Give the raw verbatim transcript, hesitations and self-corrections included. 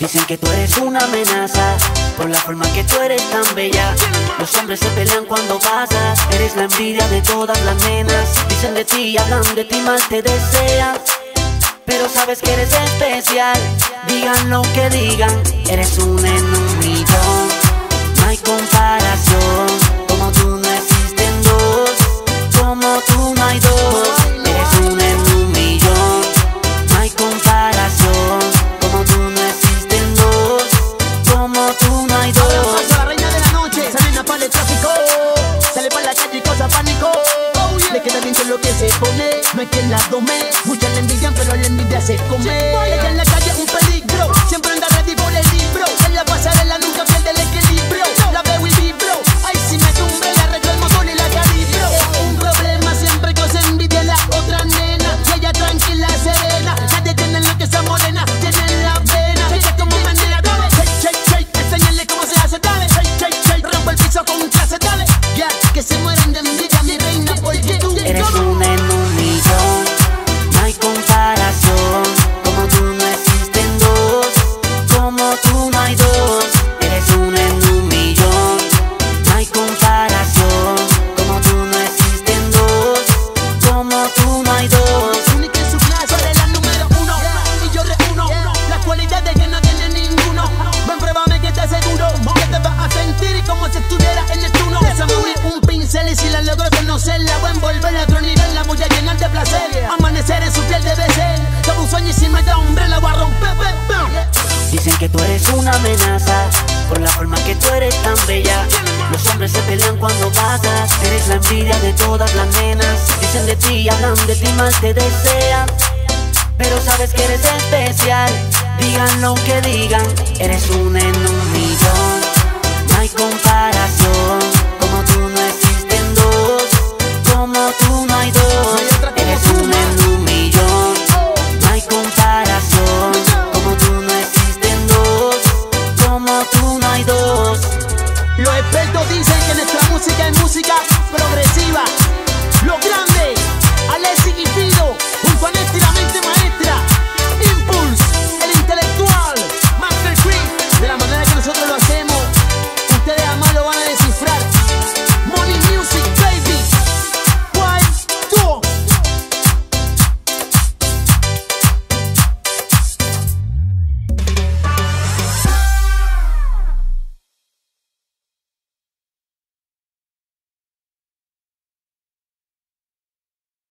Dicen que tú eres una amenaza por la forma que tú eres tan bella. Los hombres se pelean cuando pasas, eres la envidia de todas las nenas. Dicen de ti, hablan de ti, mal te desean, pero sabes que eres especial. Digan lo que digan, eres un en un millón. No hay comparación, como tú no existen dos, como tú no hay dos. Eres un en un millón. No hay comparación, como tú no existen dos, como tú no hay dos. Ahora pasa la reina de la noche, sale una para el tráfico, sale para la calle y causa pánico. Le queda bien con lo que se pone, no hay quien la tome. Muchas la envidian pero la envidia se come. Ella en la calle es un peligro, siempre anda ready por el libro. En la pasarela nunca pierde el equilibrio. La veo y vibro, ay si me tumbe le arreglo el motor y la calibro. Es un problema siempre que os envidia la otra nena, y ella tranquila, serena. Nadie tiene lo que esa morena tiene la pena. Ella como manera, dale, shake, shake, shake, enséñale cómo se hace, dale, shake, shake, shake, rompo el piso con clase, dale. Ya, que se mueren de envidia, mi reina, porque tú eres un en un millón. No hay comparación, como tú no existen dos, como tú no hay dos. Eres un en un millón. No hay comparación, como tú no existen dos, como tú no hay dos. única en su clase, eres la número uno, y yo reúno las cualidades que no tiene ninguno. Ven, pruébame que te aseguro que te vas a sentir como si estuviera en el turno. Esa mami un pincel y si la logro conocerla, voy a envolver a otro nivel, la voy a llenar de placer. Amanecer en su piel debe ser todo un sueño y si me da hombre la voy a romper. Dicen que tú eres una amenaza por la forma que tú eres tan bella. Los hombres se pelean cuando pasas, eres la envidia de todas las nenas. Dicen de ti, hablan de ti, mal te desean, pero sabes que eres especial. Digan lo que digan, eres un en un millón. No hay comparación,